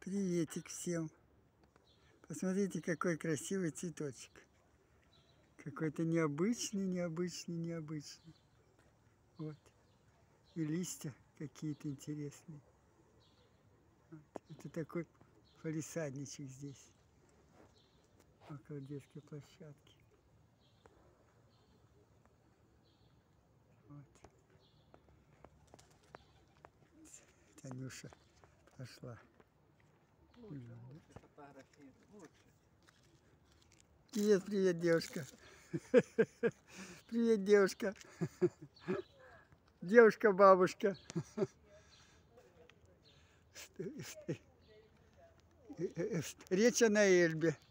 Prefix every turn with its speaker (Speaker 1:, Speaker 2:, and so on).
Speaker 1: Приветик всем. Посмотрите, какой красивый цветочек. Какой-то необычный, необычный, необычный. Вот. И листья какие-то интересные. Вот. Это такой палисадничек здесь, около детской площадки. Вот. Танюша пошла. Привет, привет, девушка. Привет, девушка. Девушка-бабушка. Речь на Эльбе.